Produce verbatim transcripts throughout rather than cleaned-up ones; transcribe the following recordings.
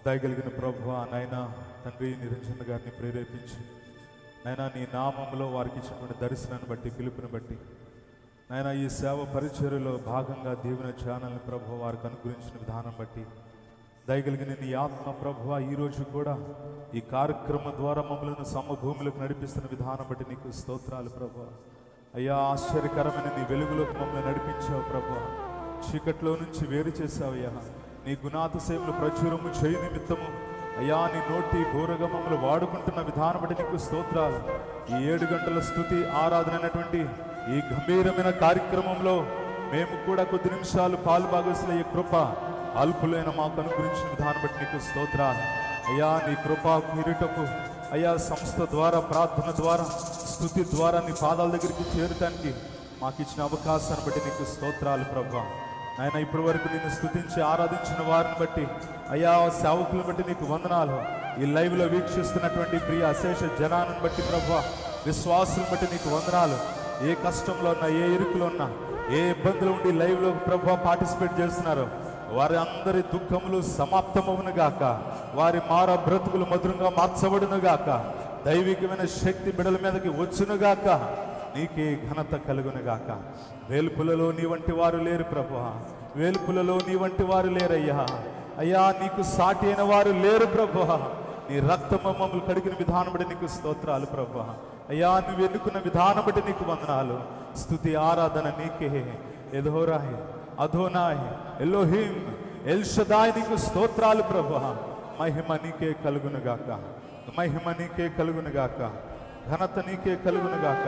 దయగలిగిన ప్రభువా నాయనా తండ్రి నిరంజన్ గారిని ప్రేరేపించి నాయనా నీ నామంలో వారికి ఇచ్చినటువంటి దర్శనాన్ని బట్టి పిలుపుని బట్టి నాయనా ఈ సేవ పరిచర్యలో భాగంగా దీవెన ఛానల్ని ప్రభువా వారికి అనుగ్రహించిన విధానం బట్టి దయగలిగిన నీ ఆత్మ ప్రభువా ఈరోజు కూడా ఈ కార్యక్రమం ద్వారా మమ్మల్ని సమభూములకు నడిపిస్తున్న విధానం బట్టి నీకు స్తోత్రాలు ప్రభువా. అయ్యా ఆశ్చర్యకరమైన నీ వెలుగులోకి మమ్మల్ని నడిపించావు ప్రభువా. చీకట్లో నుంచి వేరు చేసావయ్యా. నీ గుణాతిశయములు ప్రచురము చేయి నిమిత్తము అయ్యా నీ నోటి ఘోరగా మమ్మల్ని వాడుకుంటున్న విధానం బట్టి నీకు స్తోత్రాలు. ఈ ఏడు గంటల స్తుతి ఆరాధన అనేటువంటి ఈ గంభీరమైన కార్యక్రమంలో మేము కూడా కొద్ది నిమిషాలు పాలుభాగస్తులయ్యే కృప అల్పులైన మాకు అనుగ్రహించిన విధానం బట్టి నీకు స్తోత్రాలు. అయ్యా నీ కృప కిరీటపు అయ్యా సంస్థ ద్వారా ప్రార్థన ద్వారా స్తుతి ద్వారా నీ పాదాల దగ్గరికి చేరటానికి మాకు ఇచ్చిన అవకాశాన్ని బట్టి నీకు స్తోత్రాలు ప్రభువా. ఆయన ఇప్పటి వరకు నిన్ను స్తుతించి ఆరాధించిన వారిని బట్టి అయ్యా సేవకులను బట్టి నీకు వందనాలు. ఈ లైవ్లో వీక్షిస్తున్నటువంటి ప్రియ అశేష జనాన్ని బట్టి ప్రభువా, విశ్వాసులను బట్టి నీకు వందనాలు. ఏ కష్టంలో ఉన్నా, ఏ ఇరుకులో ఉన్నా, ఏ ఇబ్బందులు ఉండి లైవ్లో ప్రభువా పార్టిసిపేట్ చేస్తున్నారు వారి అందరి దుఃఖములు సమాప్తమవును గాక, వారి మార బ్రతుకులు మధురంగా మార్చబడును గాక, దైవికమైన శక్తి బిడల మీదకి వచ్చును గాక, నీకే ఘనత కలుగును గాక. వేల్పులలో నీ వంటి వారు లేరు ప్రభువా, వేల్పులలో నీ వంటి వారు లేరయ్యా. అయ్యా నీకు సాటి అయిన వారు లేరు ప్రభువా. నీ రక్తము మమ్మల్ని కడిగిన విధానం బట్టి నీకు స్తోత్రాలు ప్రభువా. అయ్యా నువ్వు ఎన్నుకున్న విధానం బట్టి నీకు వందనాలు. స్తుతి ఆరాధన నీకే. ఎదోరాయ్ అధోనాయ్ ఎలోహిం ఎల్ షదాయ్ నీకు స్తోత్రాలు ప్రభువా. మహిమ నీకే కలుగును గాక, మహిమ నీకే కలుగును గాక, ఘనత నీకే కలుగును గాక,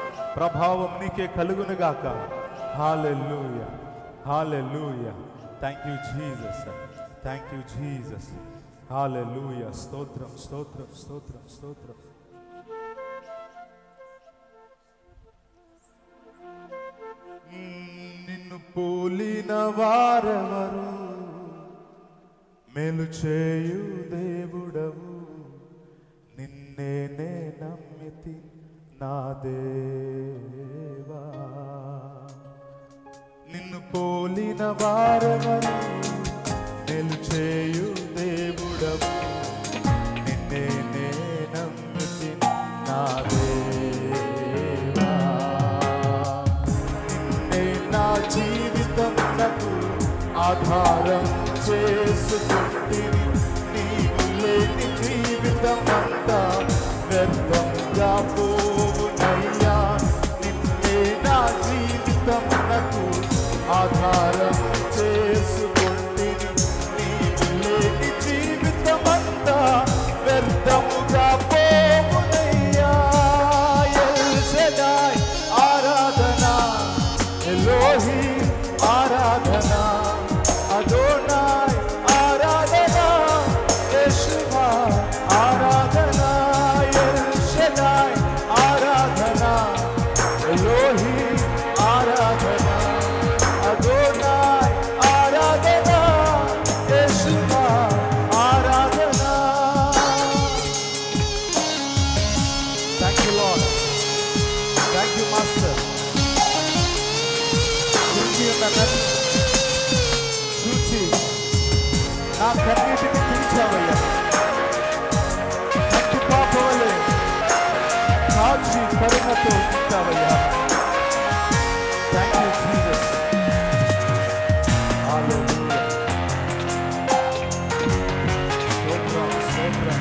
ప్రభావం నీకే కలుగును గాక. హల్లెలూయా, హల్లెలూయా. Thank you Jesus, thank you Jesus. హల్లెలూయా. స్తోత్రం, స్తోత్రం, స్తోత్రం, స్తోత్రం. నిన్ను పోలిన వారెవరు, మేలు చేయు దేవుడవు, నిన్నే నే నమ్మితి నా దేవా. నిన్ను పోలిన వారెవరు, మేలు చేయు దేవుడవు, నిన్నే నే నమ్మితి నా దేవా. నిన్నే నా జీవితమునకు ఆధారం చేసుకుంటిని, నీవు లేని జీవితమంతా వ్యర్థంగా పోవునయ్యా. నిన్నే నా జీవితమునకు ఆధారం చేసుకుంటిని, నీవు లేని జీవితమంతా వ్యర్థముగా పోవునయ్యా. ఎల్ షదాయ్ ఆరాధన, ఎలోహిం ఆరాధన, అదోనాయ్ ఆరాధన, యెషువా ఆరాధన, ఎల్ షదాయ్ ఆరాధన, ఎలోహిం ఆరాధన, అదోనాయ్ ఆరాధన, యెషువా ఆరాధన. Thank you Lord, thank you master. చూచి ఉన్నదని చూచి నా కన్నీటిని తుడిచావయ్యా. కంటి పాప వలె కాచి కరుణతో ఉంటావయ్యా. Thank you Jesus. హల్లెలూయా. స్తోత్రం, స్తోత్రం.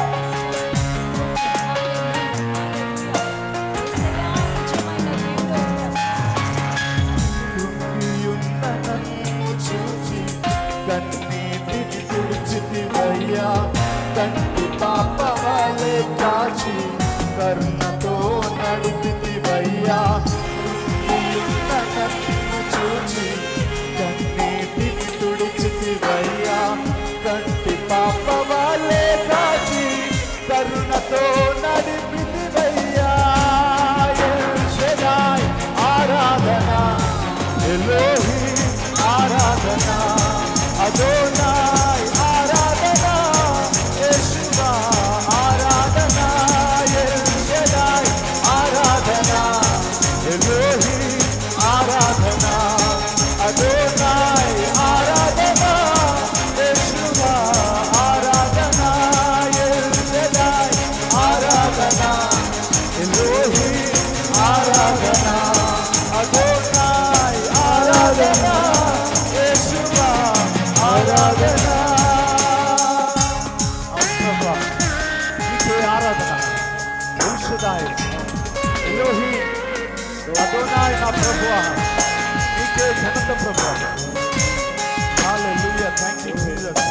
కృంగియున్న నన్ను చూచి కన్నీటిని తుడిచితివయ్యా. కంటి పాప వలె కాచి కరుణతో నడిపితివయ్యా. కృంగియున్న నన్ను చూచి కన్నీటిని తుడిచితివయ్యా. కంటి పాప వలె కాచి కరుణతో నడిపితివయ్యా. ఎల్ షదాయ్ ఆరాధన, ఎలోహిం ఆరాధన, అదోనాయ్ ఆరాధన, యెషువా యేసువా ఆరాధన ప్రభువా నీకే ఆరాధన ఎల్ షదాయ్ ఎలోహీం అదోనాయ్ నా ప్రభువా నీకే ఘనత ప్రభువా హల్లెలూయా థాంక్ యూ జీసస్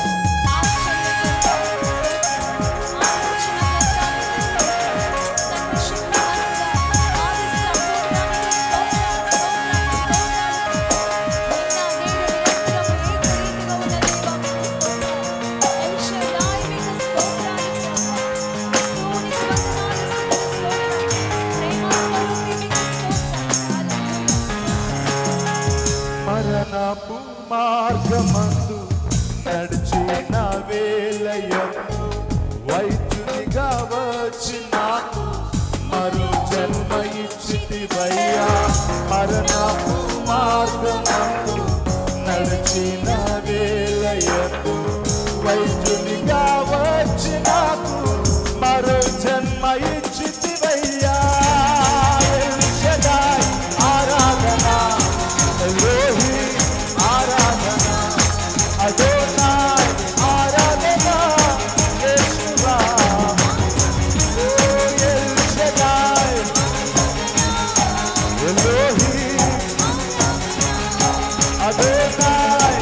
మరణపు మార్గమందు నడిచిన వేళయందు వైద్యునిగా వచ్చి నాకు మరో జన్మ ఇచ్చితివయ్యా మరణపు మార్గమందు నడిచిన వేళయందు వైద్యునిగా వచ్చి నాకు మరో జన్మ ఇచ్చితివయ్యా ఎల్ షదాయ్ ఆరాధన ఎలోహీం ఆరాధన అదోనాయ్ ఆరాధన యేసువా ఓ ఎల్ షదాయ్ ఎలోహీం అదోనాయ్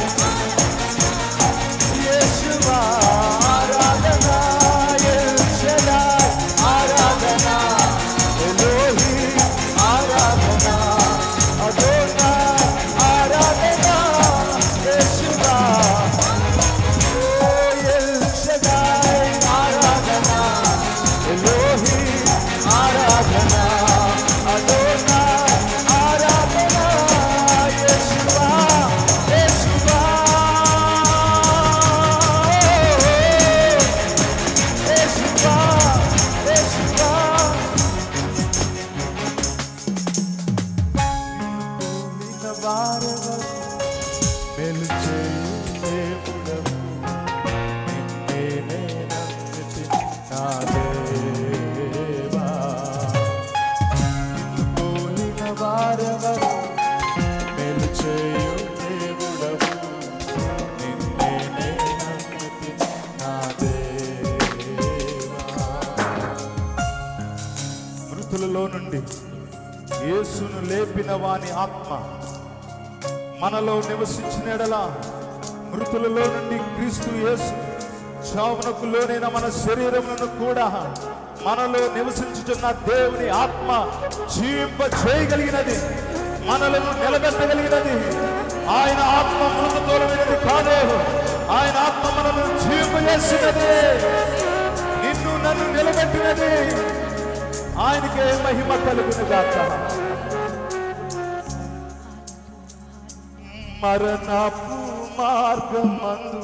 యేసువా ఆరాధన ఎల్ షదాయ్ ఆరాధన ఎలోహీం ఆరాధన అదోనాయ్ ఆరాధన యేసువా ఓ ఎల్ షదాయ్ ఆరాధన ఎలోహీం ఆరాధన అదోనాయ్ ఆరాధన యేసువా యేసువా యేసువా యేసువా భూమిన వారవరు మెలుచేయు దేవుడవు నిన్నే నేనమ్మితి నా దేవా నిన్ను పోలిన వారెవరు మెలుచేయు దేవుడవు నిన్నే నేనమ్మితి నా దేవా మృతులలో నుండి యేసును లేపిన వాని ఆత్మ మనలో నివసించిన ఎడల మృతులలో నుండి క్రీస్తు యేసు చావునకు లోనైన మన శరీరములను కూడా మనలో నివసించుచున్న దేవుని ఆత్మ జీవింప చేయగలిగినది మనలను నిలబెట్టగలిగినది ఆయన ఆత్మ మృతతోలమైనది కాదు ఆయన ఆత్మ మనను జీవింపజేసినది నిన్ను నన్ను నిలబెట్టినది ఆయనకే మహిమ కలుగును గాక మరణపు మార్గమందు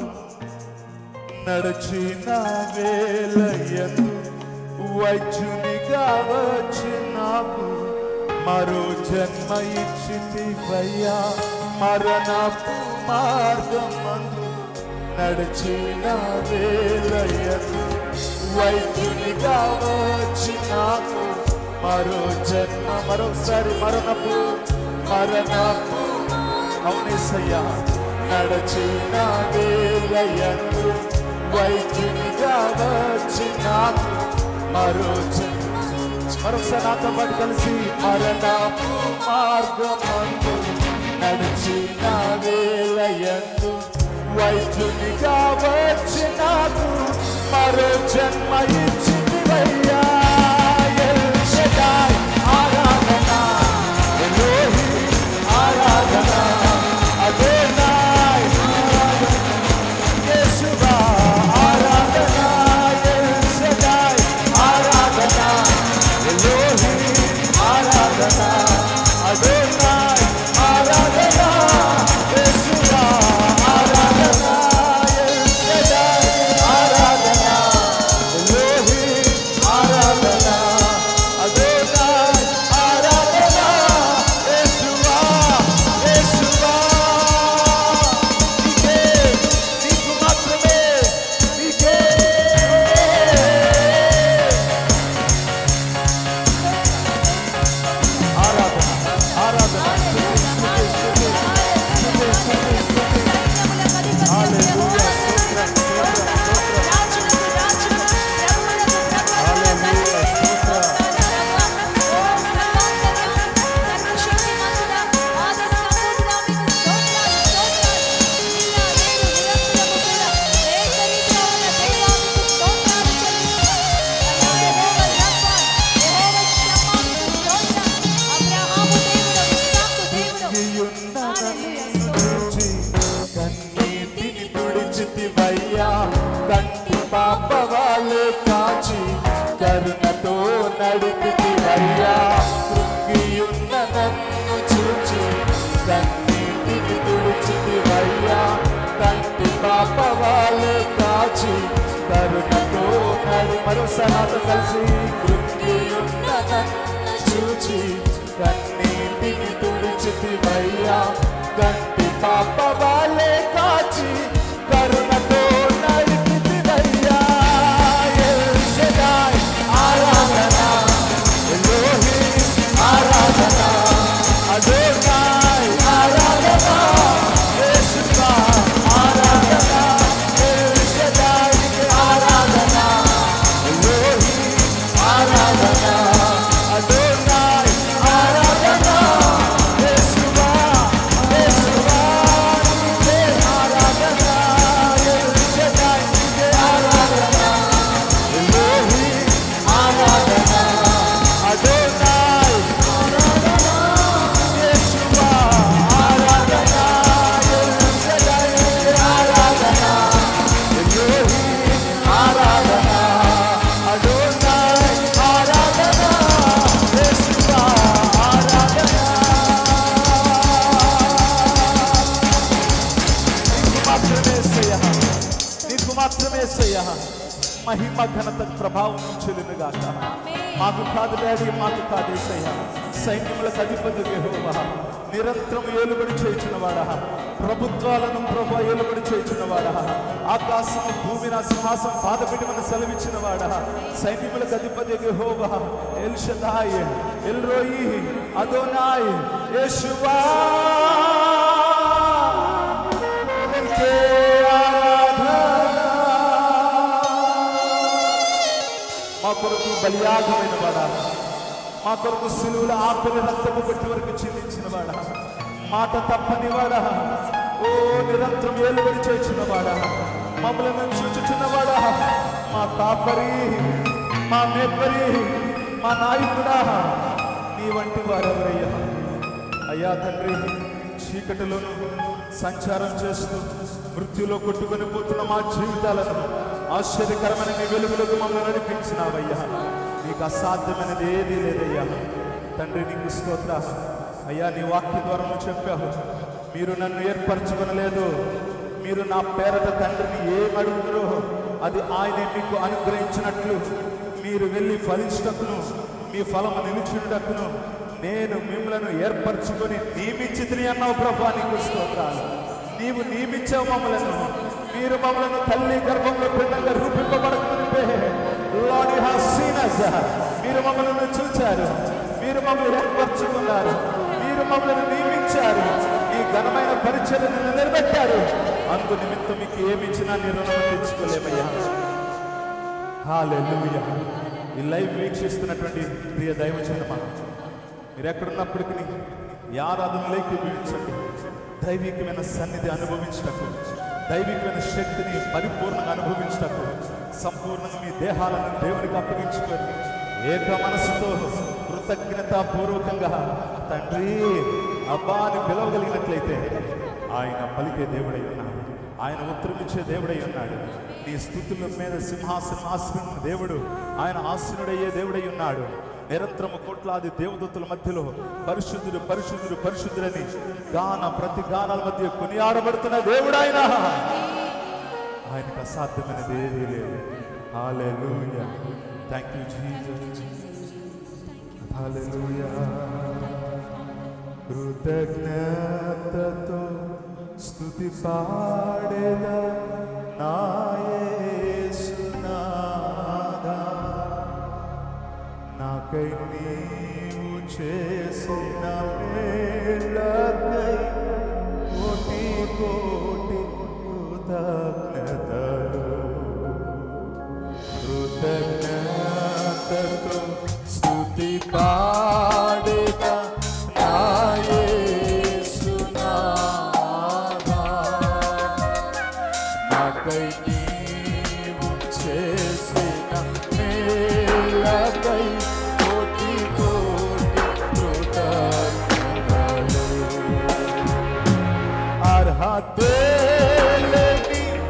నడిచిన వేళయందు వైద్యునిగా వచ్చి నాకు మరో జన్మ ఇచ్చితివయ్యా మరణపు మార్గమందు నడిచిన వేళయందు వైద్యునిగా వచ్చి నాకు మరో జన్మ మరోసారి మరణపు మరణపు అవునేసయ్యా నడిచిన వేళయందు వైద్యునిగా వచ్చి నాకు మరో జన్మ మరొకసారి నాతో పాటు కలిసి మరణపు మార్గమందు నడిచిన వేళయందు వైద్యునిగా వచ్చి నాకు మరో జన్మ ఇచ్చితివయ్యా ఎల్ షదాయ్ ఆరాధన ఎలోహీం ఆరాధన అదోనాయ్ యేసువా ఆరాధన ఎల్ షదాయ్ ఆరాధన ఎలోహీం ఆరాధన అదోనాయ్ ఆరాధన యేసువా ఆరాధన ఎల్ షదాయ్ ఆరాధన ఎలోహీం పాప వాళ్ళే కాచి కరుణతో నడిపితివయ్యా. కృంగియున్న నన్ను చూచి కన్నీటిని తుడిచితివయ్యా. కంటి పాప వాళ్ళే కాచి కరుణతో నడి మరోసారి నాతో కలిసి కృంగియున్న నన్ను చూచి కన్నీటిని తుడిచితివయ్యా. కంటి పాప వాళ్ళే కాచి కరుణతో నడిపితివయ్యా. ఎల్ షడాయ్ ఆరాధన, ఎలోహిం ఆరాధన, అదోనాయ్ ఆరాధన, యేషువా ఆరాధన, ఎల్ షడాయ్ ఆరాధన, ఎలోహిం ఆరాధన, అదోనాయ్ ఆరాధన, యేషువా యేషువా నీకే ఆరాధన, ఎల్ షడాయ్ నీకే ఆరాధన, ఎలోహిం ఆరాధన, అదోనాయ్ ఆరాధన, యేషువా ఆరాధన, ఎల్ షడాయ్ నీకే ఆరాధన, ఎలోహిం ఆరాధన, అదోనాయ్ ఆరాధన, యేషువా ఆరాధన. నీకు మాత్రమే యేసయ్యా, నీకు మాత్రమే యేసయ్యా మహిమ ఘనత ప్రభావం చెల్లునుగాక. మాకు కాదు డాడీ, మాకు కాదు యేసయ్యా. సైన్యములకు అధిపతి యెహోవా, నిరంతరం ఏలుబడి చేయుచున్నవాడా, ప్రభుత్వాలను ప్రభు ఏలుబడి చేయుచున్నవాడా, ఆకాశము భూమి నా సింహాసం పాదపీఠమని సెలవిచ్చినవాడా, సైన్యములకు అధిపతి యెహోవా, ఎల్ షదాయ్, ఎల్ రోయి, అదోనాయ్, యేషువా నీకే ఆరాధన. మా కొరకు బలియాగమైన వాడా, మా కొరకు సిలువల ఆకుల రక్తము పెట్టి వరకు చెల్లించిన వాడా, మాట తప్పని వాడా, ఓ నిరంతరం ఏలుబడి చేసిన వాడా, మమ్మల్ని చూచుచున్నవాడా, మా కాపరి, మా మేపరి, మా నాయకుడా, నీ వంటి వారెవరయ్యా. అయ్యా తండ్రి, చీకటిలోను సంచారం చేస్తూ మృత్యులో కొట్టుకొని పోతున్న మా జీవితాలను ఆశ్చర్యకరమైన నీ వెలుగులకు మమ్మల్ని నడిపించినావయ్యా. నీకు అసాధ్యమైనది ఏదీ లేదయ్యా. తండ్రి నీకు స్తోత్ర. అయ్యా నీ వాక్య ద్వారా నువ్వు చెప్పావు, మీరు నన్ను ఏర్పరచుకొనలేదు, మీరు నా పేరట తండ్రిని ఏం అడుగుతారో అది ఆయనే మీకు అనుగ్రహించినట్లు మీరు వెళ్ళి ఫలించుటకును మీ ఫలము నిలిచుటకును నేను మిమ్మలను ఏర్పరచుకొని నియమించితిని అన్నావు ప్రభా. నీకు స్తోత్రాలు. నీవు నియమించావు మమ్మలను, మీరు మమ్మలను తల్లి గర్భంలో పిండంగా రూపింపబడకునిపే. Lord you have seen us. మీరు మమ్మల్ని చూచారు, మీరు మమ్మల్ని ఏర్పరచుకున్నారు, మీరు మమ్మల్ని నియమించారు, ఈ ఘనమైన పరిచర్యను నిలబెట్టారు. అందు నిమిత్తం మీకు ఏమిచ్చినా నీ రుణం తెచ్చుకోలేమయ్యా. హల్లెలూయా. ఈ లైవ్ వీక్షిస్తున్నటువంటి ప్రియ దైవజనమా, మీరు ఎక్కడున్నప్పటికీ ఈ ఆరాధనలోకి వీక్షించండి. దైవికమైన సన్నిధి అనుభవించటకు, దైవికమైన శక్తిని పరిపూర్ణంగా అనుభవించటకు సంపూర్ణంగా మీ దేహాలను దేవునికి అప్పగించుకొని ఏక మనసుతో కృతజ్ఞతాపూర్వకంగా తండ్రి అబ్బా అని పిలవగలిగినట్లయితే ఆయన పలికే దేవుడై ఉన్నాడు, ఆయన ఉత్తరమిచ్చే దేవుడై ఉన్నాడు. నీ స్తుతుల మీద సింహాసనం ఆసీనున్న దేవుడు, ఆయన ఆసీనుడయ్యే దేవుడై ఉన్నాడు. నిరంతరము కోట్లాది దేవదూతల మధ్యలో పరిశుద్ధుడు పరిశుద్ధుడు పరిశుద్ధులని గాన ప్రతి గానాల మధ్య కొనియాడబడుతున్న దేవుడు ఆయన. ఆయనకు అసాధ్యమైనది ఏదీ లేదు. హల్లెలూయా. Thank you Jesus. హల్లెలూయా. కృతజ్ఞతతో స్తుతి పాడేదా నా యేసునాథా, నాకై నీవు చేసిన మేలకై కోటి కోటి కృతజ్ఞతలు. కృతజ్ఞతతో స్తుతి పాడేదా నా యేసునాథా, నాకై నీవు చేసిన మేలకై కోటి కోటి కృతజ్ఞతలు. అర్హతే లేని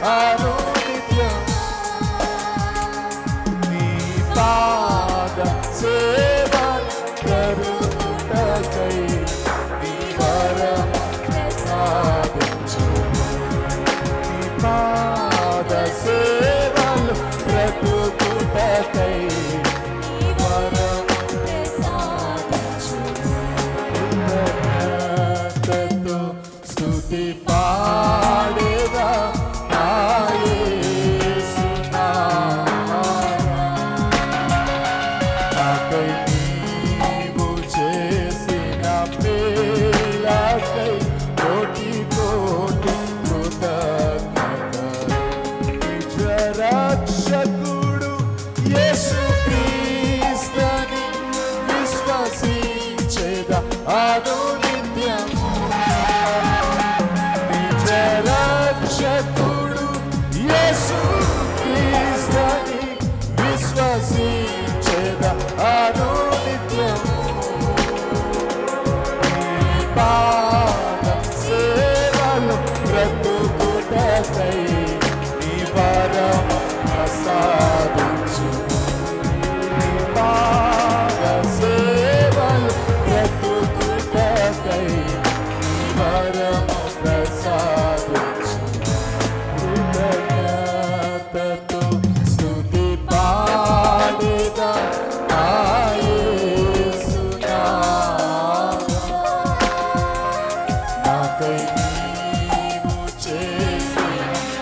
అనునిత్యం నీ పాద సేవ కరుణకై నీ వరం ప్రసాదించు నీ పాద సేవలు బ్రతుకుటకై నీ వరం ప్రసాదించు కృతజ్ఞతతో స్తుతి పాడేదా నా యేసు నామమున నాకై నీవు చేసిన మేలకై కోటి కోటి కృతజ్ఞతలు నిజ రక్షకుడు యేసు క్రీస్తుని విశ్వసించేదా అనునిత్యము నిజ రక్షకుడు యేసు క్రీస్తుని విశ్వసించేదా అనునిత్యము నీ పాద సేవలు బ్రతుకుటకై నీ వరం ప్రసాదించు నీ పాద సేవలు బ్రతుకుటకై నీ వరం ప్రసాదించు కృతజ్ఞతతో స్తుతి పాడేదా నా యేసు నామమున నాకై నీవు చేసిన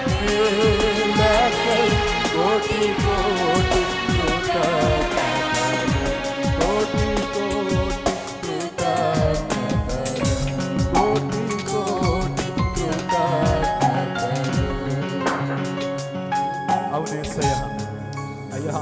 మేలకై కోటి కోటి కృతజ్ఞతలు కోటి కోటి కృతజ్ఞతలు కోటి కోటి కృతజ్ఞతలు అవునేసయ్యా అయ్యా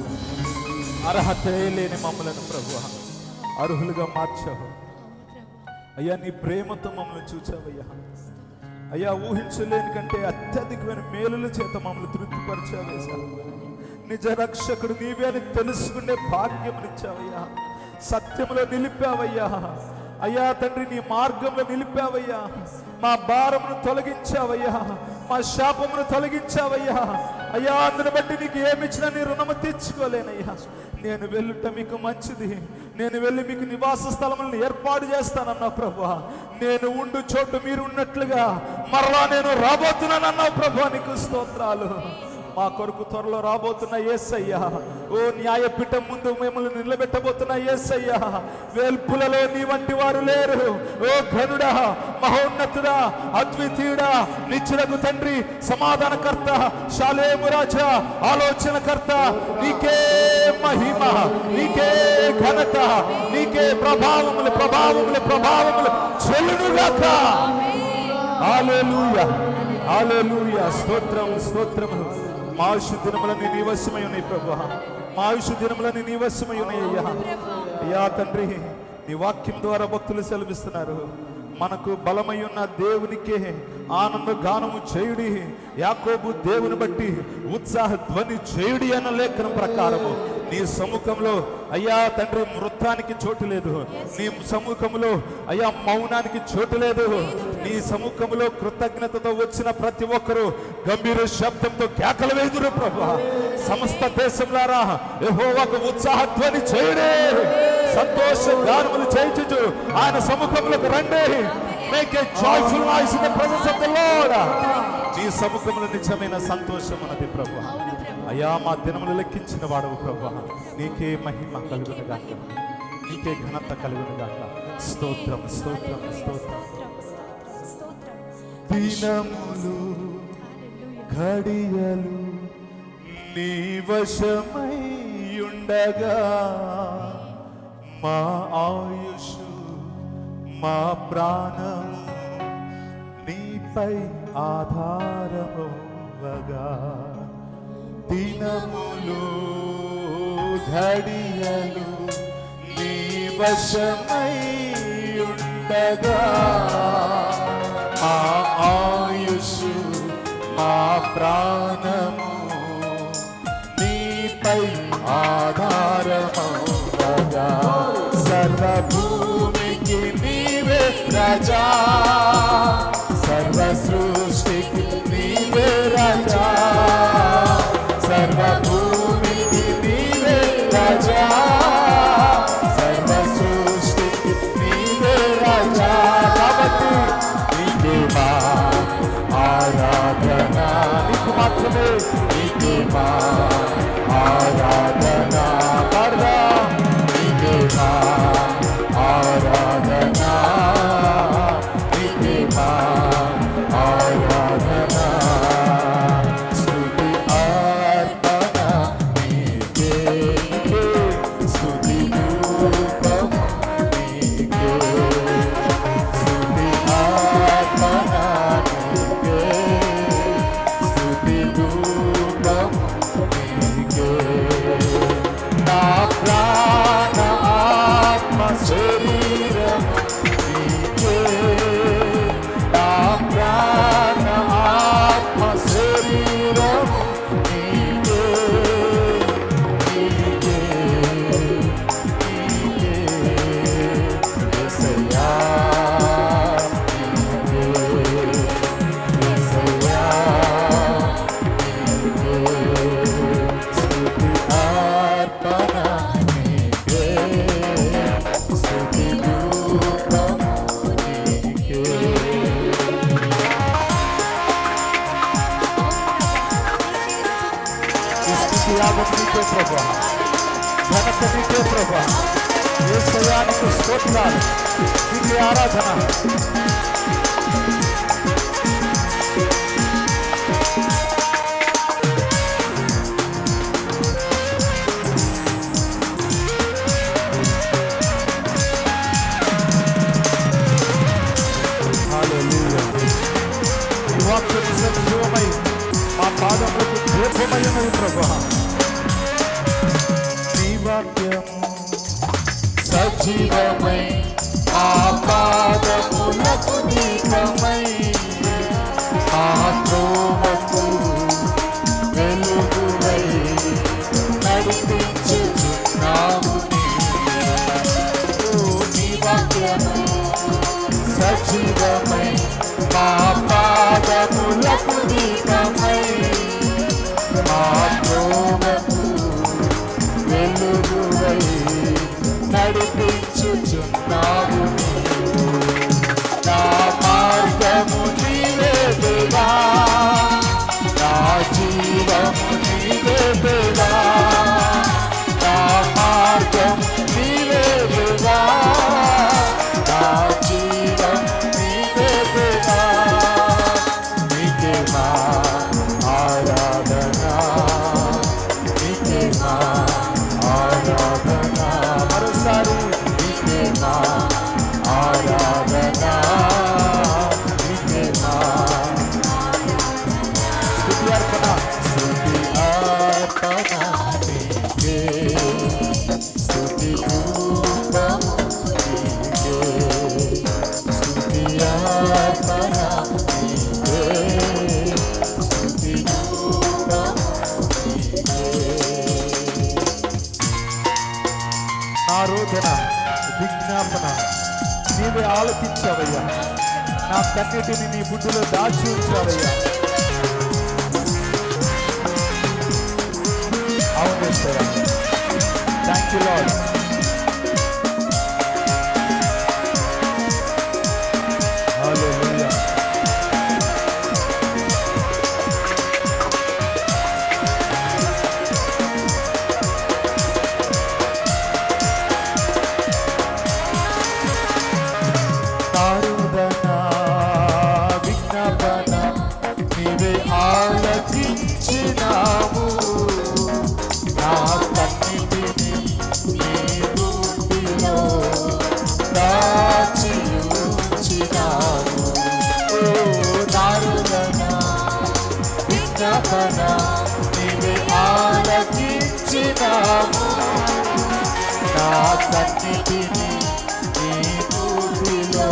అర్హతే లేని మమ్మలను ప్రభువా అర్హులుగా మార్చావు అయ్యా నీ ప్రేమతో మమ్మల్ని చూచావయ్యా అయ్యా ఊహించలేని కంటే అత్యధికమైన మేలుల చేత మమ్మల్ని తృప్తిపరిచావేసా నిజ రక్షకుడు నీవే అని తెలుసుకునే భాగ్యమునిచ్చావయ్యా సత్యములో నిలిపావయ్యా అయ్యా తండ్రి నీ మార్గంలో నిలిపావయ్యా మా భారమును తొలగించావయ్యా మా శాపమును తొలగించావయ్యా అయ్యా అందుని బట్టి నీకు ఏమిచ్చినా నీ రుణము తెచ్చుకోలేనయ్యా నేను వెళ్ళుట మీకు మంచిది నేను వెళ్ళి మీకు నివాస స్థలములను ఏర్పాటు చేస్తానన్నావు ప్రభా నేను ఉండు చోటు మీరు ఉన్నట్లుగా మరలా నేను రాబోతున్నానన్నావు ప్రభా నీకు స్తోత్రాలు మా కొరకు త్వరలో రాబోతున్న యేసయ్యా ఓ న్యాయపీఠం ముందు మిమ్మల్ని నిలబెట్టబోతున్న యేసయ్యా వేల్పులలో నీ వంటి వారు లేరు ఓ ఘనుడా మహోన్నతుడా అద్వితీయుడా నిత్యులకు తండ్రి సమాధానకర్త శాలేము రాజా ఆలోచనకర్త నీకే మహిమ నీకే ఘనత నీకే ప్రభావములు ప్రభావములు ప్రభావములు చెల్లునుగాక హల్లెలూయా హల్లెలూయా స్తోత్రం స్తోత్రములు మా ఆయుష్ దినములని నీ వశమై ఉన్నాయి ప్రభువా మా ఆయుష్ దినములని నీ వశమై ఉన్నాయి అయ్యా అయ్యా తండ్రి నీ వాక్యం ద్వారా భక్తులు సెలవిస్తున్నారు మనకు బలమై ఉన్న దేవునికే ఆనంద గానము చేయుడి యాకోబు దేవుని బట్టి ఉత్సాహ ధ్వని చేయుడి అన్న లేఖనం ప్రకారము నీ సముఖంలో అయ్యా తండ్రి మృతానికి చోటు లేదు నీ సముఖంలో అయ్యా మౌనానికి చోటు లేదు నీ సముఖంలో కృతజ్ఞతతో వచ్చిన ప్రతి ఒక్కరూ గంభీర శబ్దంతో కేకలు వేదురు ప్రభువా సమస్త దేశంలారా యెహోవాకు ఉత్సాహ ధ్వని చేయుడి సంతోష గానములు చేయించు ఆయన సముఖంలోకి రండి make a joyful noise in the presence of the Lord నీ సముఖంలో నిజమైన సంతోషం ఉన్నది ప్రభువా అయ్యా మా దినములు లెక్కించిన వాడవు ప్రభువా నీకే మహిమ కలుగును గాక నీకే ఘనత కలుగును గాక స్తోత్రం స్తోత్రం స్తోత్రం దినములు ఘడియలు నీ వశమై ఉండగా మా ఆయుష్ మా ప్రాణము నీపై ఆధారముగా దినములు ఘడియలు నీ వశమై ఉండగా మా ఆయుష్ మా ప్రాణము నీపై ఆధారముగా సర్వభూమికి నీవే రాజా సర్వ సృష్టికి నీవే రాజా కోసమే నీకే మా ఆరాధన పాడదా నీకే మా ఆరాధన నీకే మా ఆరాధన స్తుతి అర్పణ నీకే స్తుతి రూపం నీకే స్తుతి అర్పణ నీకే స్తుతి రూపం నీకే నా ప్రాణ ఆత్మ శరీరం నీకే నా ప్రాణ ఆత్మ శరీరం నీకే నీకే నీకే యేసయ్యా నీకే యేసయ్యా నీకే స్తుతి అర్పణ నీకే స్తుతి రూపం నీకే స్తుతి యాగం నీకే ప్రభా ఘనత నీకే ప్రభా యేసయ్యా నీకు స్తోత్రాలు నీకే ఆరాధన హల్లెలూయా ఈ వాక్యం నిజం జీవమై మా పాదములకు దీపమయమై ప్రభా నీ వాక్యము సజీవమై మా పాదములకు దీపమై మా త్రోవకు వెలుగువై నడిపించుచున్నావు నీ వాక్యము సజీవమై మా పాదములకు దీపమై మా త్రోవకు వెలుగువై నడిపించుచున్నావు నా మార్గము నీవే దేవా నా జీవము నీవే దేవా నా మార్గము నీవే దేవా నా జీవం నీవే దేవా నీకే మా ఆరాధన నీకే మా ఆరాధన మరోసారి నీకే మా ఆరాధన నీకే మా స్తుతి అర్పణ స్తుతి అర్పణ నీకే స్తుతి రూపం నీకే స్తుతి అర్పణ నీకే స్తుతి రూపం నీకే నా రోదన విజ్ఞాపన నీవే ఆలకించావయ్యా నా కన్నిటిని నీ బుడ్డులో దాచి ఉంచావయ్యా అవును థ్యాంక్ యూ లార్డ్ హల్లెలూయా నారుదన విజ్ఞాపన నీవే ఆలకించినావు నా కన్నిటిని నీ బుద్ధిలో దాచి ఉంచినావు ఓ నారుదన విజ్ఞాపన నీవే ఆలకించినావు నా కన్నిటిని నీ బుద్ధిలో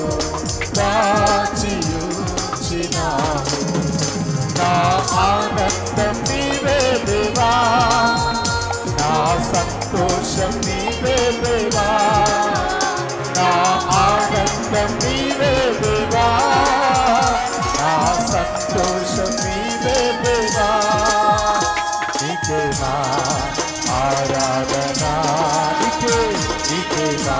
దాచి ఉంచినావు నా ఆనందం నీవే దేవా నా సంతోషం నీవే దేవా నా ఆనందం నీవే దేవా నా సంతోషం నీవే దేవా నీకే నా ఆరాధన నీకే నీకే నా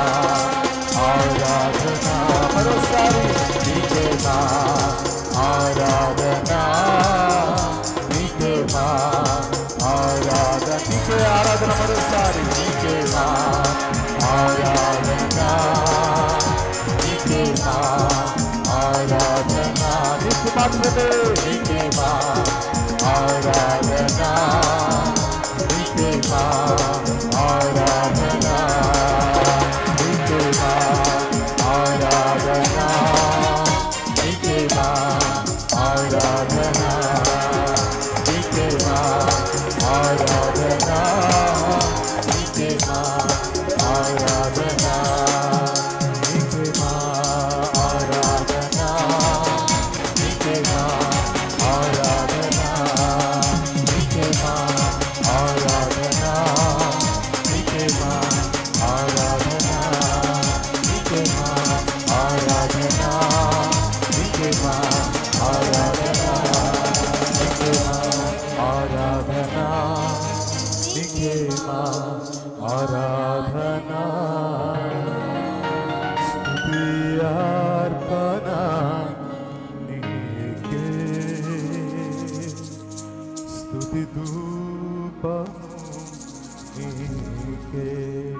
నీకే మా ఆరాధన స్తుతి అర్పణ నీకే స్తుతి ధూపము నీకే.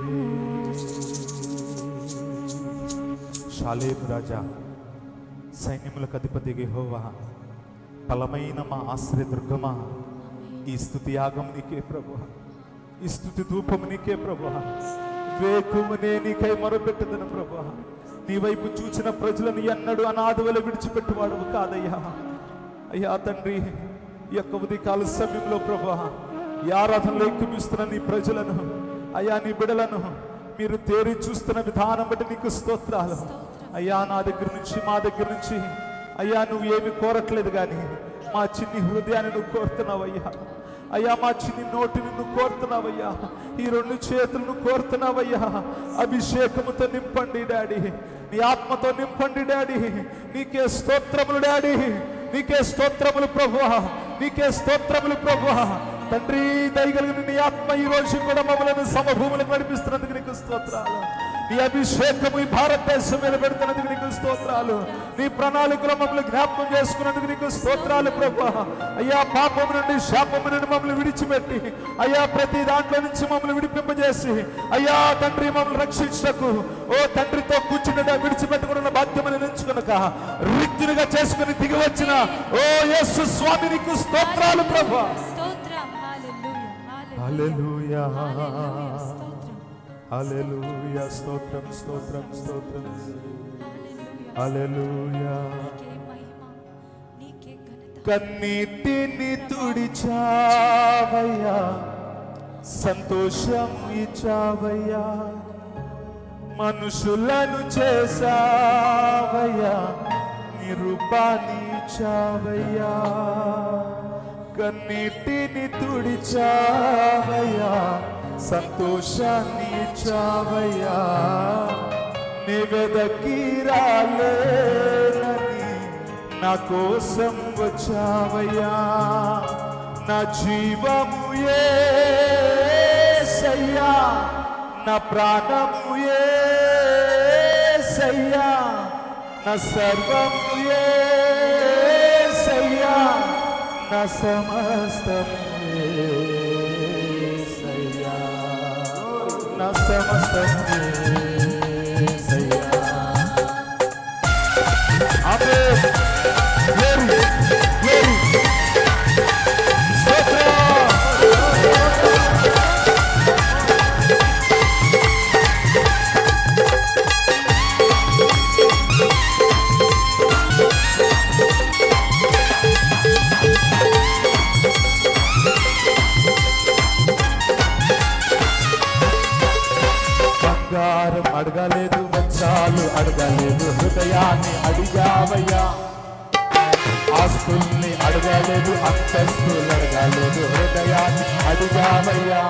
షాలేం రాజా సైన్యములకు అధిపతి యెహోవా బలమైన మా ఆశ్రయ దుర్గమా ఈ స్తుతి యాగం నీకే ప్రభువా, ఈ స్తుతి ధూపము నీకే ప్రభువా. వేకుమనే నీకై మొరపెట్టుదను ప్రభువా. నీ వైపు చూచిన ప్రజలను ఎన్నడూ అనాథవలె విడిచిపెట్టువాడు కాదయ్యా. అయ్యా తండ్రి, ఈ యొక్క ఉదయకాల సమయంలో ప్రభువా ఈ ఆరాధనలో ఎక్కుమిస్తున్న నీ ప్రజలను అయ్యా నీ బిడలను మీరు తేరి చూస్తున్న విధానం బట్టి నీకు స్తోత్రాలు అయ్యా. నా దగ్గర నుంచి మా దగ్గర నుంచి అయ్యా నువ్వు ఏమి కోరట్లేదు కానీ మా చిన్ని హృదయాన్ని నువ్వు కోరుతున్నావయ్యా. అయ్యా మా చిన్ని నోటిని నువ్వు కోరుతున్నావయ్యా. ఈ రెండు చేతులను కోరుతున్నావయ్యా. అభిషేకముతో నింపండి డాడీ, నీ ఆత్మతో నింపండి డాడీ. నీకే స్తోత్రములు డాడీ, నీకే స్తోత్రములు ప్రభువా, నీకే స్తోత్రములు ప్రభువా. తండ్రి దయగలిగిన నీ ఆత్మ ఈ రోజు కూడా మమ్మల్ని సమభూములకు నడిపిస్తున్నందుకు నీకు స్తోత్రాలు. నీ అభిషేకము ఈ భారతదేశం మీద పెడుతున్నందుకు నీకు స్తోత్రాలు. నీ ప్రణాళికలో మమ్మల్ని జ్ఞాపకం చేసుకున్నందుకు నీకు స్తోత్రాలు ప్రభువా. అయ్యా పాపము నుండి శాపము నుండి మమ్మల్ని విడిచిపెట్టి అయ్యా ప్రతి దాంట్లో నుంచి మమ్మల్ని విడిపింపజేసి అయ్యా తండ్రి మమ్మల్ని రక్షించకు ఓ తండ్రితో కూర్చుండ విడిచిపెట్టుకున్న బాధ్యమని ఎంచుకునక రిక్తునిగా చేసుకుని దిగి వచ్చిన ఓ యేసు స్వామి నీకు స్తోత్రాలు ప్రభువా. హల్లెలూయా హల్లెలూయా స్తోత్రం స్తోత్రం స్తోత్రం హల్లెలూయా. కన్నీటిని తుడిచావయ్యా, సంతోషం ఇచ్చావయ్యా, మనుషులను చేసావయ్యా, నీ రూపాన్ని ఇచ్చావయ్యా. కన్నీటిని తుడిచావయ్యా, సంతోషాన్ని ఇచ్చావయ్యా, నీవెదకి రాలేనని నా కోసం వచ్చావయ్యా. నా జీవము యేసయ్యా, నా ప్రాణము యేసయ్యా, నా సర్వము యేసయ్యా, నా సమస్తము యేసయ్యా, నా సమస్తము యేసయ్యా. ఆమేన్. గ్లోరీ గ్లోరీ బంగారం అడగలేదు, వజ్రాలు అడగలేదు, హృదయాన్ని అడిగావయ్యా. ఆస్తుల్ని అడగలేదు, అంతస్తులు అడగలేదు, హృదయాన్ని అడిగావయ్యా.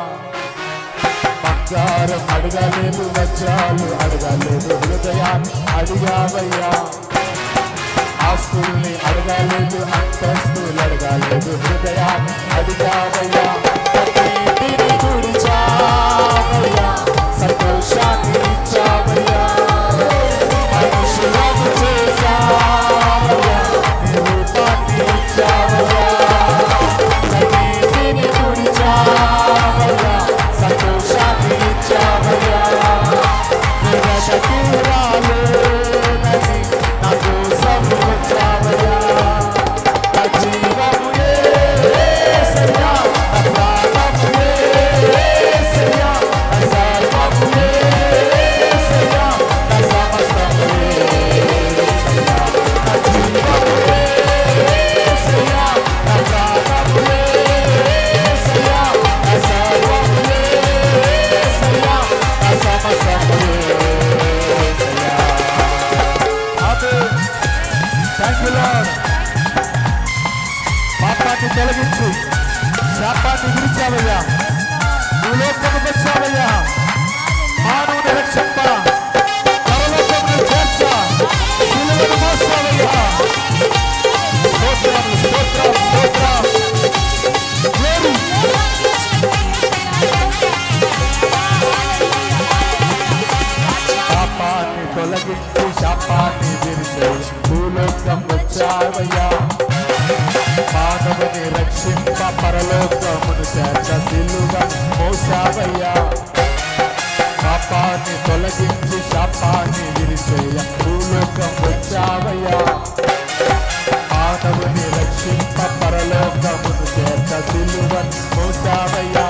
బంగారం అడగలేదు, వజ్రాలు అడగలేదు, హృదయాన్ని అడిగావయ్యా. ఆస్తుల్ని అడగలేదు, అంతస్తులు అడగలేదు, హృదయాన్ని అడిగావయ్యా. కన్నీటిని తుడిచావయ్యా, సంతోషాన్ని ఇచ్చావయ్యా, మనుషులను చేసావయ్యా, నీ రూపాన్ని ఇచ్చావయ్యా. కన్నీటిని తుడిచావయ్యా, సంతోషాన్ని ఇచ్చావయ్యా, నిరశకి రాలేనని నా కోసం వచ్చావయ్యా. నా జీవము యేసయ్యా, నా ప్రాణము యేసయ్యా, నా సర్వము యేసయ్యా, నా సమస్తము యేసయ్యా. నా జీవము యేసయ్యా, నా ప్రాణము యేసయ్యా, నా సర్వము యేసయ్యా, నా సమస్తము యేసయ్యా. ఆమేన్. Thank you Lord. పాపాన్ని తొలగించు, శాపాన్ని విడిచావయ్యా. నువ్వు లోకముకు వచ్చావయ్యా, మానవుని రక్షింప, పరలోకమును చేర్చ, శిలువను మోసావయ్యా. స్తోత్రం స్తోత్రం స్తోత్రం. గ్లోరీ రక్షింప పరలోకమును చేర్చ సిలువ మోసావయ్యా. పాపాన్ని తొలగించి శాపాన్ని విరిచేయ భూలోకం వచ్చావయ్యా. మానవుని రక్షింప పరలోకమును చేర్చ సిలువ మోసావయ్యా.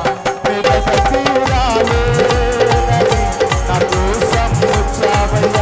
నా కోసం వచ్చావయ్యా.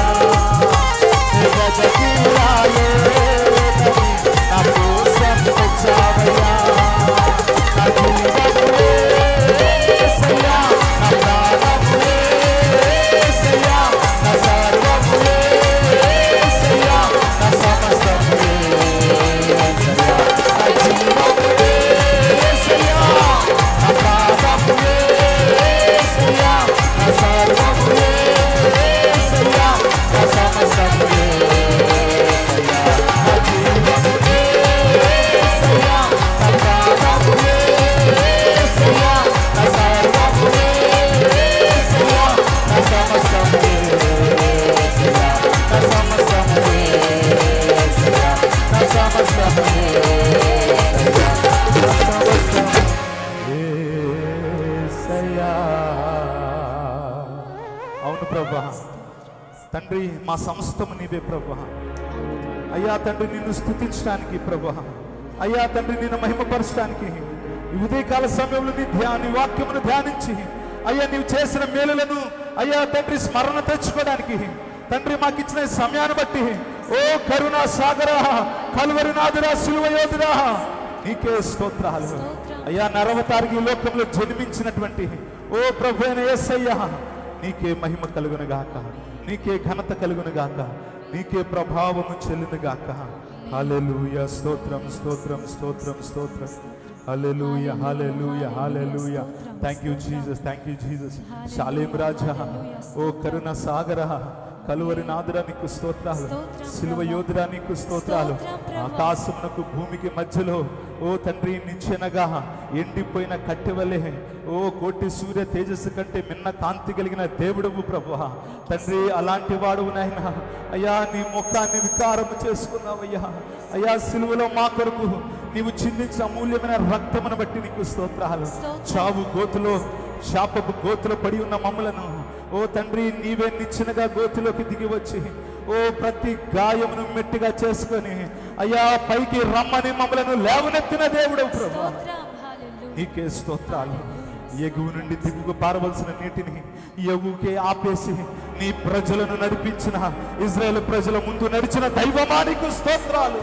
నా కోసం వచ్చావయ్యా. నా జీవములే యేసయ్యా, నా ప్రాణములే యేసయ్యా, నా సర్వములే యేసయ్యా, నా సమస్తములే యేసయ్యా. నా జీవములే యేసయ్యా, నా ప్రాణములే యేసయ్యా, నా సర్వములే యేసయ్యా, నా సమస్తములే యేసయ్యా. నా జీవములే యేసయ్యా, నా ప్రాణములే యేసయ్యా, నా సర్వములే యేసయ్యా, నా సమస్తములే యేసయ్యా, నా సమస్తములే యేసయ్యా, నా సమస్తములే యేసయ్యా, నా సమస్తములే యేసయ్యా. అవును ప్రభా, తండ్రి మా సమస్తము నీవే ప్రభా. అయ్యా తండ్రి నిన్ను స్తుతించడానికి ప్రభా, అయ్యా తండ్రి నిన్ను మహిమపరచడానికి ఈ ఉదయకాల సమయంలో నీ ధ్యాని వాక్యమును ధ్యానించి అయ్యా నీవు చేసిన మేలులను అయ్యా తండ్రి స్మరణ తెచ్చుకోవడానికి తండ్రి మాకు ఇచ్చిన సమయాన్ని బట్టి ఓ కరుణా సాగర కల్వరినాథురా సిలువయోధురా నీకే స్తోత్రాలు. అయ్యా నరవతారికి ఈ లోకంలో జన్మించినటువంటి ఓ ప్రభు అయిన యేసయ్యా నీకే మహిమ కలుగును గాక, నీకే ఘనత కలుగును గాక, నీకే ప్రభావము చెల్లును గాక. హల్లెలూయా. స్తోత్రం స్తోత్రం స్తోత్రం స్తోత్రం. హల్లెలూయా హల్లెలూయా హల్లెలూయా. Thank you Jesus, thank you Jesus. శాలేం రాజా, ఓ కరుణ సాగర కలువరి నాదురా నీకు స్తోత్రాలు, సిలువ యోధురా నీకు స్తోత్రాలు. ఆకాశమునకు భూమికి మధ్యలో ఓ తండ్రి నిచ్చెనగా ఎండిపోయిన కట్టెవలే ఓ కోటి సూర్య తేజస్సు కంటే మిన్న కాంతి కలిగిన దేవుడువు ప్రభువా. తండ్రి అలాంటి వాడువు నాయన. అయ్యా నీ ముఖాన్ని వికారము చేసుకున్నావయ్యా. అయ్యా సిలువలో మా కొరకు నీవు చిందించిన అమూల్యమైన రక్తమును బట్టి నీకు స్తోత్రాలు. చావు గోతులో శాపపు గోతులో పడి ఉన్న మమ్మలను ఓ తండ్రి నీవే నిచ్చినగా గోతులోకి దిగి వచ్చి ఓ ప్రతి గాయమును మెట్టిగా చేసుకొని అయ్యా పైకి రమ్మని మమ్మలను లేవనెత్తిన దేవుడు ప్రభువా. నీకే స్తోత్రాలు. ఎగువ నుండి దిగుకు పారవలసిన నీటిని ఎగువకే ఆపేసి నీ ప్రజలను నడిపించిన ఇజ్రాయేల్ ప్రజల ముందు నడిచిన దైవమా నీకు స్తోత్రాలు.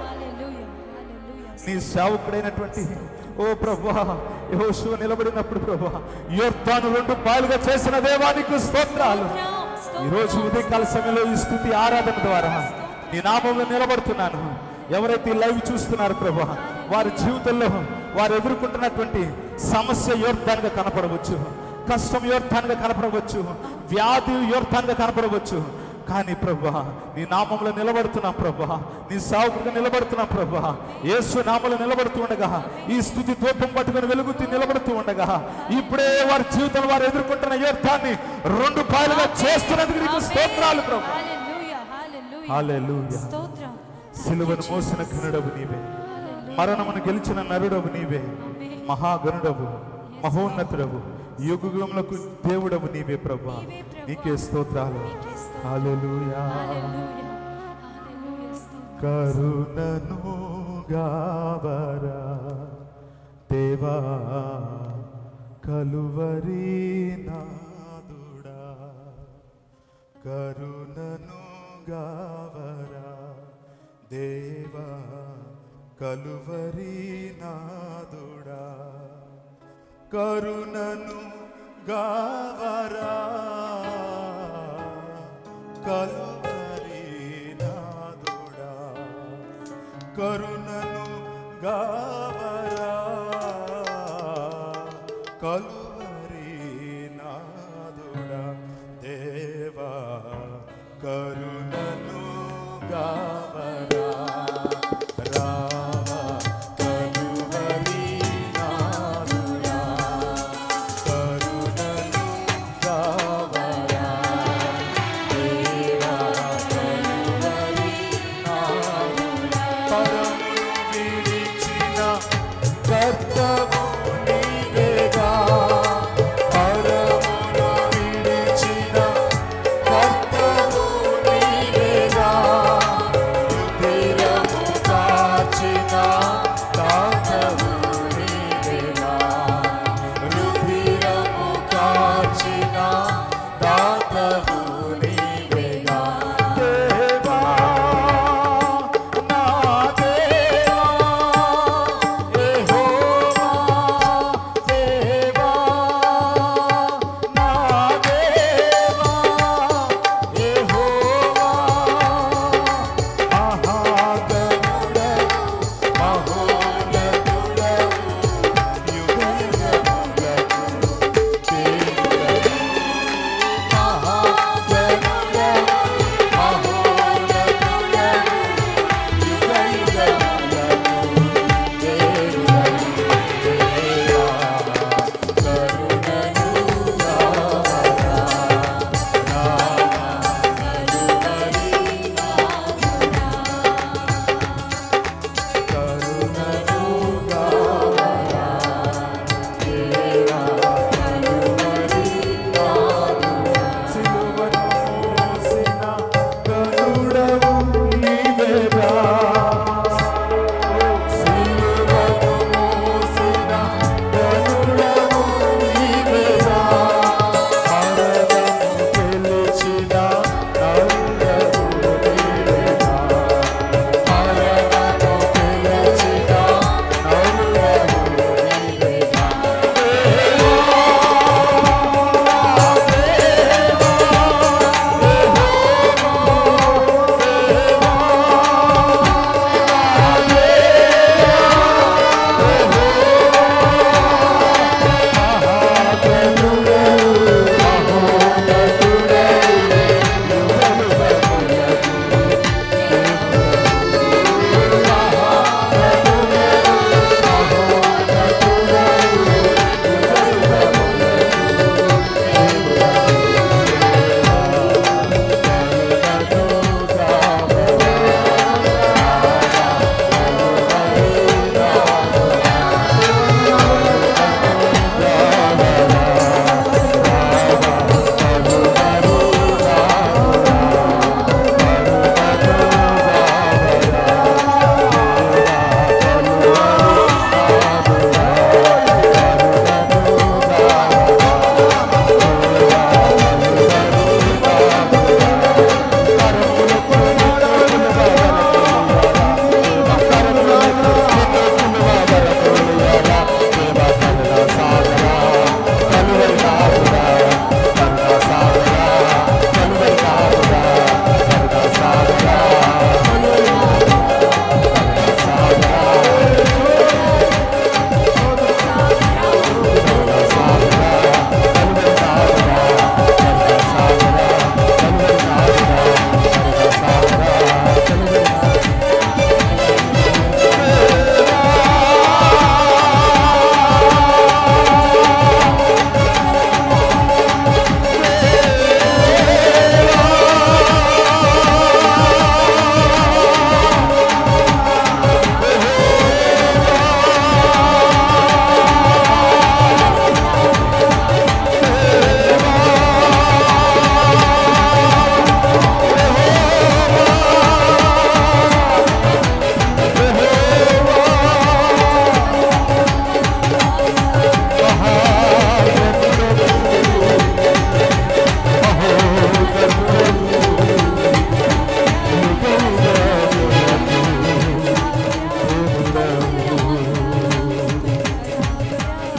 నీ సేవకుడైనటువంటి ఓ ప్రభువా యెహోషువ నిలబడినప్పుడు ప్రభువా యొర్దాను రెండు పాలుగా చేసిన దేవానికి స్తోత్రాలు. ఈరోజు ఉదయకాల సమయంలో ఈ స్తుతి ఆరాధన ద్వారా నీ నామంలో నిలబడుతున్నాను. ఎవరైతే లైవ్ చూస్తున్నారు ప్రభువా వారి జీవితంలో వారు ఎదుర్కొంటున్నటువంటి సమస్య యొర్దానుగా కనపడవచ్చు, కష్టం యొర్దానుగా కనపడవచ్చు, వ్యాధి యొర్దానుగా కనపడవచ్చు. కానీ ప్రభువా నీ నామంలో నిలబడుతున్నా ప్రభువా, నీ సేవకుడిగా నిలబడుతున్నా ప్రభువా. యేసు నామంలో నిలబడుతూ ఉండగా ఈ స్తుతి ధూపం పట్టుకొని వెలుగుతూ నిలబడుతూ ఉండగా ఇప్పుడే వారి జీవితంలో వారు ఎదుర్కొంటున్న యుద్ధాన్ని రెండు పాయలుగా చేస్తున్నందుకు నీకు స్తోత్రాలు ప్రభువా. హల్లెలూయా. సిలువను మోసిన ఘనుడవు నీవే, మరణమును గెలిచిన నరుడవు నీవే, మహాగణుడవు మహోన్నతుడవు యుగములకు దేవుడవు నీవే ప్రభువా. నీకే స్తోత్రాలు. హల్లెలూయా. కరుణను గావరా దేవా కలువరి నాదుడా, కరుణను గావరా దేవా కలువరి నాదుడా, కరుణను గావరా కలువరి నాదుడా, కరుణను గావరా కలువరి నాదుడా దేవా కరుణను గావరా రావా కలువరి నాదుడా, కరుణను గావరా దేవా కలువరి నాదుడా. పరమును విడిచిన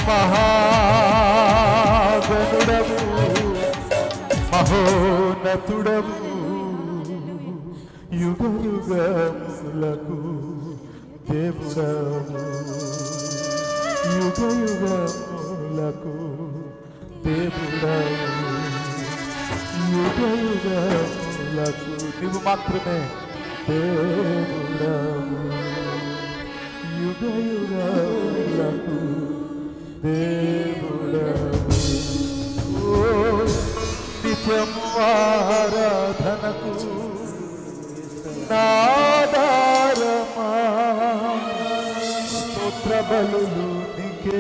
మహాగణుడవు మహోన్నతుడవు యుగ యుగములకు దేవుడవు యుగ యుగములకు దేవుడవు యుగ యుగములకు నీవు మాత్రమే దేవుడవు యుగ యుగములకు దేవుడవు నిత్యము ఆరాధనకు నాదారమా స్తోత్ర బలులు నీకే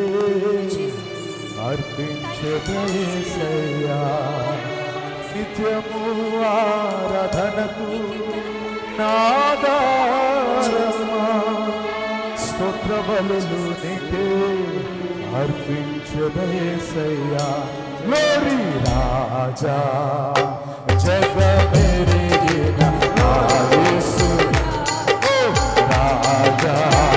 అర్పించదయేసయ్యా నిత్యము ఆరాధనకు నాదారమా స్తోత్ర బలులు నీకే అర్పించదయేసయ్యా గ్లోరీ రాజా జగమెరిగిన నా యేసు రాజా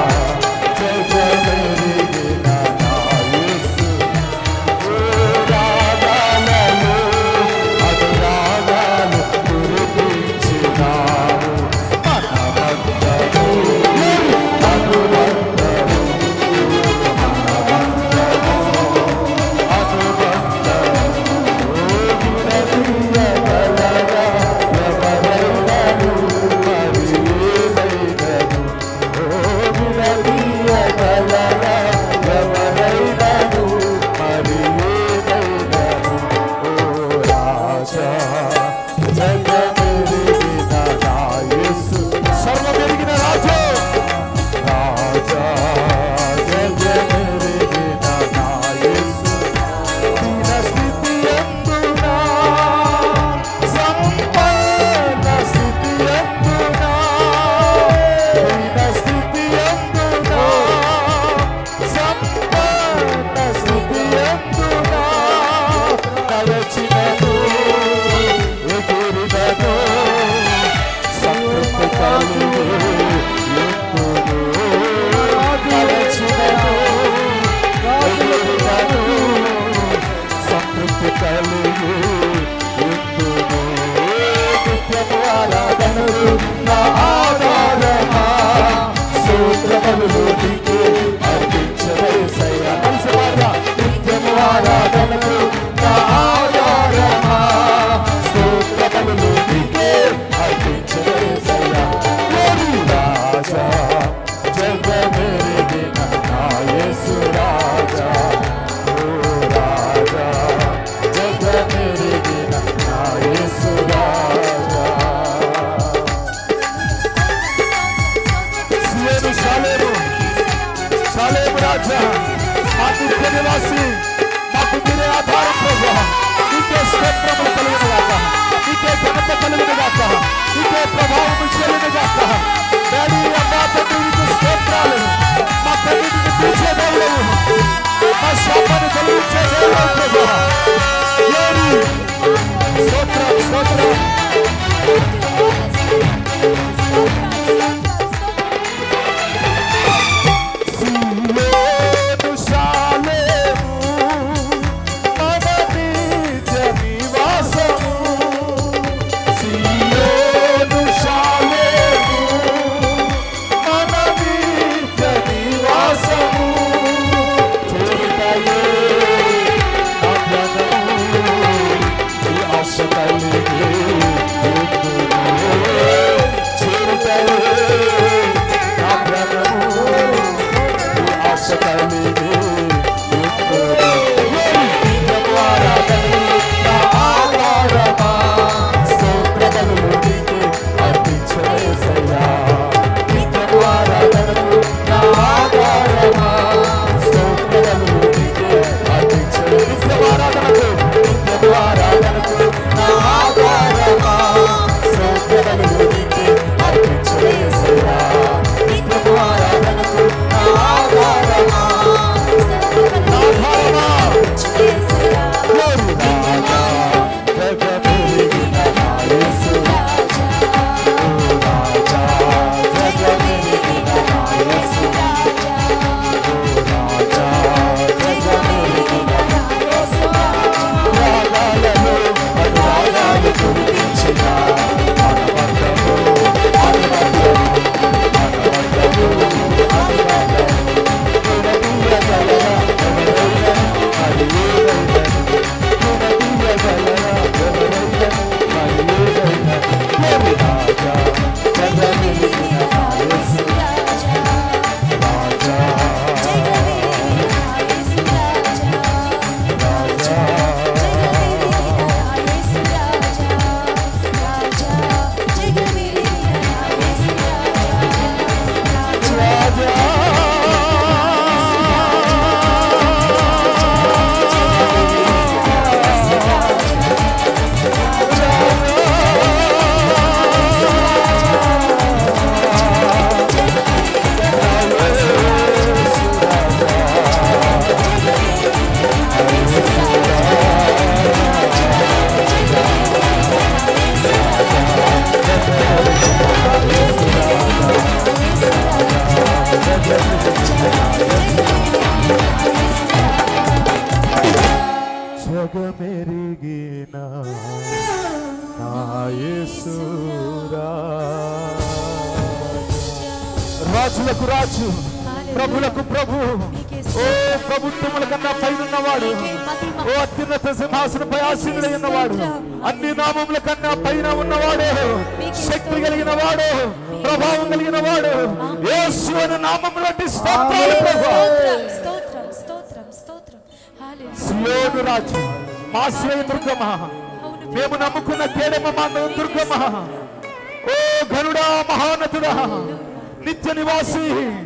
జగమెరిగిన నా యేసు రాగాలలో అనురాగాలు కురిపించినావు మనమందరూ అనుబంధము Yeah. త్యాగమెరిగిన నా యేసు రాజులకు రాజు, ప్రభులకు ప్రభు, ఓ ప్రభుత్వముల కన్నా పైనన్నవాడు, ఓ అత్యున్నత సింహాసనపై ఆసీనుడై ఉన్నవాడు, అన్ని నామముల కన్నా పైన ఉన్నవాడు, శక్తి కలిగిన వాడు, ప్రభావం కలిగిన వాడు, యేసు అనే నామములో స్తోత్రాలు ప్రభువా. సియోను రాజు, మా శ్రేయ దుర్గమా, మేము నమ్ముకున్న కేడమ మా దుర్గమా, ఓ గరుడా, మహానతుడా, నిత్య నివాసి,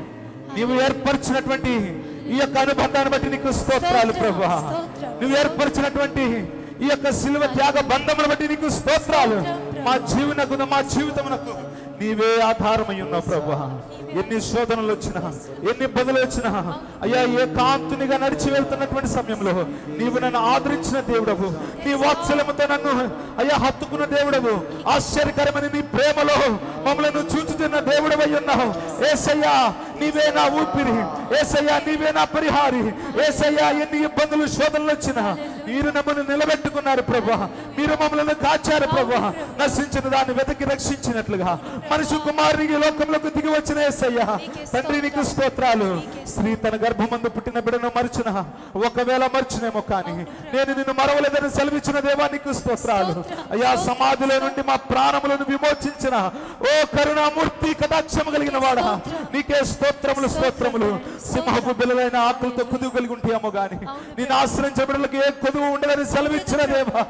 నీవు ఏర్పరిచినటువంటి ఈ యొక్క అనుబంధాన్ని బట్టి నీకు స్తోత్రాలు ప్రభువా. నువ్వు ఏర్పరిచినటువంటి ఈ యొక్క శిలువ త్యాగ బంధమును బట్టి నీకు స్తోత్రాలు. మా జీవనకు మా జీవితమునకు నీవే ఆధారమై ఉన్నావు ప్రభువా. ఎన్ని శోధనలు వచ్చినా, ఎన్ని ఇబ్బందులు వచ్చినా, అయ్యా ఏ కాంతునిగా నడిచి వెళ్తున్నటువంటి సమయంలో నీవు నన్ను ఆదరించిన దేవుడవు, నీ వాత్సల్యముతో నన్ను అయ్యా హత్తుకున్న దేవుడవు, ఆశ్చర్యకరమైన నీ ప్రేమలో మమ్మల్ని చూచుతున్న దేవుడవై ఉన్నావు. యేసయ్యా నీవే నా ఊపిరి, యేసయ్యా నీవే నా పరిహారి, యేసయ్యా ఎన్ని ఇబ్బందులు శోధనలు వచ్చినా మీరు మమ్మల్ని నిలబెట్టుకున్నారు ప్రభువా. మీరు మమ్మల్ని కాచారు ప్రభువా. నశించిన దాన్ని వెతికి రక్షించినట్లుగా మనిషి కుమారునికి లోకంలోకి దిగి వచ్చిన యేసయ్యా తండ్రి నీకు స్తోత్రాలు. స్త్రీ తన గర్భమందు పుట్టిన బిడ్డను మర్చిన, ఒకవేళ మర్చినేమో కానీ నేను నిన్ను మరవలేదని సెలవిచ్చిన దేవా నీకు స్తోత్రాలు. అయ్యా సమాధిలో నుండి మా ప్రాణములను విమోచించిన ఓ కరుణామూర్తి, కటాక్షము కలిగిన వాడా నీకే స్తోత్రములు స్తోత్రములు. సింహపు బిల్లలైన ఆకులతో కుదువు కలిగి ఉంటాయేమో గాని నేను ఆశ్రయించిన బిడ్డలకు ఏ కొదువు ఉండదని సెలవిచ్చిన దేవా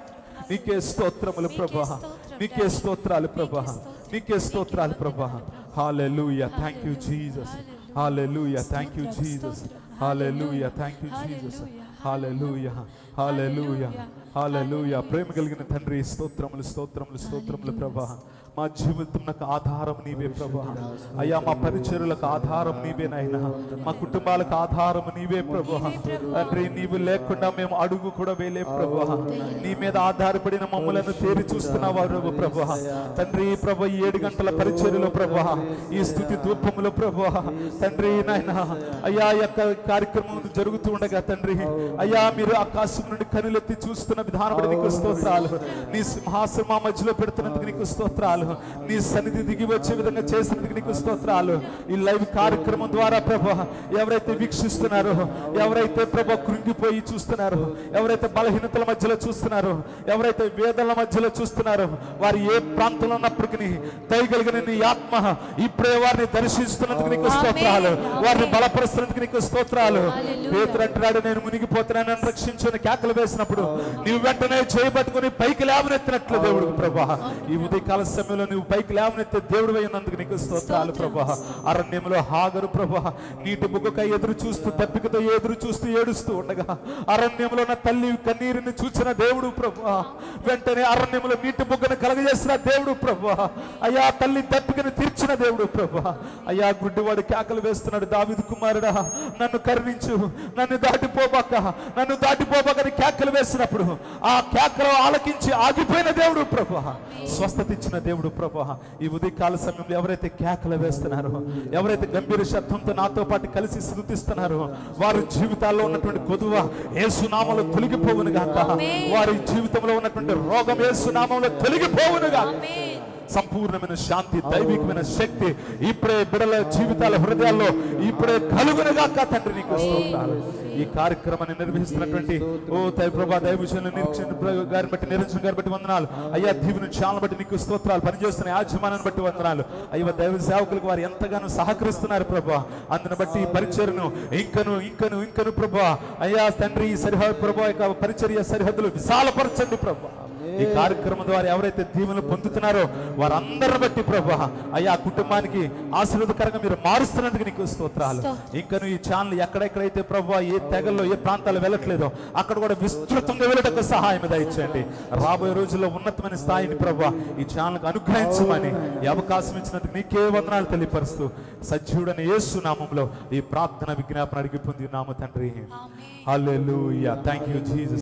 నీకే స్తోత్రములు ప్రభా, నీకే స్తోత్రాలు ప్రభా, నీకే స్తోత్రాలు ప్రభా. హల్లెలూయా, థ్యాంక్ యూ జీసస్. హల్లెలూయా, థ్యాంక్ యూ జీసస్. హల్లెలూయా, థ్యాంక్ యూ జీసస్. హల్లెలూయా, హల్లెలూయా, హల్లెలూయా. ప్రేమ కలిగిన తండ్రి స్తోత్రములు స్తోత్రములు స్తోత్రములు ప్రభా. మా జీవితంకు ఆధారం నీవే ప్రభా. అయ్యా మా పరిచర్యలకు ఆధారం నీవేనైనా, మా కుటుంబాలకు ఆధారం నీవే ప్రభా. తండ్రి నీవు లేకుండా మేము అడుగు కూడా వేలే ప్రభా. నీ మీద ఆధారపడిన మమ్మలను తేరి చూస్తున్నావు ప్రభా. తండ్రి ప్రభా ఈ ఏడు గంటల పరిచర్యలో ప్రభా, ఈ స్తుతి ధూపములో ప్రభా తండ్రి నాయన అయ్యా యొక్క కార్యక్రమం జరుగుతూ ఉండగా తండ్రి అయ్యా మీరు ఆకాశం నుండి కనులెత్తి చూస్తున్న విధానం బట్టి నీకు స్తోత్రాలు. నీ సింహాసనం మా మధ్యలో పెడుతున్నందుకు నీకు స్తోత్రాలు. నీ సన్నిధి దిగి వచ్చే విధంగా చేసినందుకు నీకు స్తోత్రాలు. ఈ లైవ్ కార్యక్రమం ద్వారా ప్రభా ఎవరైతే వీక్షిస్తున్నారో, ఎవరైతే ప్రభా కృంగిపోయి చూస్తున్నారో, ఎవరైతే బలహీనతల మధ్యలో చూస్తున్నారో, ఎవరైతే వేదనల మధ్యలో చూస్తున్నారో, వారు ఏ ప్రాంతంలో ఉన్నప్పటికీ దయగలిగిన నీ ఆత్మ ఇప్పుడే వారిని దర్శిస్తున్నందుకు నీకు స్తోత్రాలు. వారిని బలపరుస్తున్నందుకు నీకు స్తోత్రాలు. పేతురు అంటున్నాడు, నేను మునిగిపోతున్నాను రక్షించుని కేకలు వేసినప్పుడు నీవు వెంటనే చేయబట్టుకుని పైకి లేవనెత్తినట్లు దేవుడు ప్రభా. ఈ ఉదయకాల సమయంలో నువ్వు పైకి లేవనెత్తే దేవుడు అయినందుకు నీకు స్తోత్రాలు ప్రభా. అరణ్యంలో హాగరు ప్రభా నీటి బుగ్గకై ఎదురు చూస్తూ దప్పికతో ఎదురు చూస్తూ ఏడుస్తూ ఉండగా అరణ్యంలో నా తల్లి కన్నీరుని చూసిన దేవుడు ప్రభా. వెంటనే అరణ్యంలో నీటి బుగ్గను కలగజేసిన దేవుడు ప్రభా. అయ్యా తల్లి దప్పికను తీర్చిన దేవుడు ప్రభా. అయ్యా గుడ్డివాడు కేకలు వేస్తున్నాడు, దావీదు కుమారుడా నన్ను కరుణించు, నన్ను దాటిపోబాక, నన్ను దాటిపోబాకని కేకలు వేసినప్పుడు ఆ కేకలు ఆలకించి ఆగిపోయిన దేవుడు ప్రభా. స్వస్థత ఇచ్చిన దేవుడు ప్రభా. ఈ ఉదయకాల సమయంలో ఎవరైతే కేకలు వేస్తున్నారో, ఎవరైతే గంభీర శబ్దంతో నాతో పాటు కలిసి స్తుతిస్తున్నారో, వారి జీవితాల్లో ఉన్నటువంటి కొదువ యేసు నామములో తొలగిపోవును గాక. వారి జీవితంలో ఉన్నటువంటి రోగం యేసు నామములో తొలగిపోవును గాక. సంపూర్ణమైన శాంతి, దైవికమైన శక్తి ఇప్పుడే బిడల జీవితాల హృదయాల్లో ఇప్పుడే కలుగునుగాక తండ్రి నీకు స్తోత్రాలు. ఈ కార్యక్రమాన్ని నిర్వహిస్తున్నటువంటి ఓ దైవ ప్రభా దైవజనులు నిరీక్షణ గారిని బట్టి, నిరంజన్ గారిని బట్టి వందనాలు అయ్యా. దీవుని చాలా బట్టి నీకు స్తోత్రాలు. పనిచేస్తున్న యాజమానాన్ని బట్టి వందనాలు అయ్యా. దైవ సేవకులకు వారు ఎంతగానో సహకరిస్తున్నారు ప్రభా. అందుని బట్టి ఈ పరిచర్ను ఇంకను ఇంకను ఇంకను ప్రభా అయ్యా తండ్రి ఈ సరిహద్దు ప్రభా యొక్క పరిచర్య సరిహద్దులు విశాలపరచండి ప్రభా. ఈ కార్యక్రమం ద్వారా ఎవరైతే దీవెనలు పొందుతున్నారో వారందరిని బట్టి ప్రభా అయ్యా కుటుంబానికి ఆశీర్వాదకరంగా మీరు మారుస్తున్నందుకు నీకు స్తోత్రాలు. ఇంకా ఈ ఛానల్ ఎక్కడెక్కడైతే ప్రభా ఏ తెగల్లో ఏ ప్రాంతాలు వెళ్ళట్లేదో అక్కడ కూడా విస్తృతంగా వెళ్ళటకు సహాయం దయచేయండి. రాబోయే రోజుల్లో ఉన్నతమైన స్థాయిని ప్రభా ఈ ఛానల్కి అనుగ్రహించమని ఈ అవకాశం ఇచ్చినందుకు నీకే వందనాలు తెలియపరుస్తూ సజీవుడైన యేసు నామములో ఈ ప్రార్థన విజ్ఞాపన అడిగి పొంది నామ తండ్రి. హల్లెలూయా. Thank you Jesus.